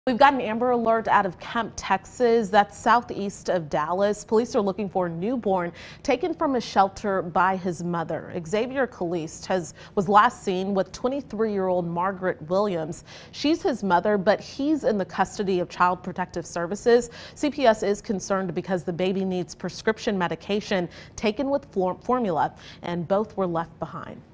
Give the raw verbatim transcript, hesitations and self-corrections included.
We've got an Amber Alert out of Kemp, Texas. That's southeast of Dallas. Police are looking for a newborn taken from a shelter by his mother. Xavier Caliste has was last seen with twenty-three-year-old Margaret Williams. She's his mother, but he's in the custody of Child Protective Services. C P S is concerned because the baby needs prescription medication taken with formula, and both were left behind.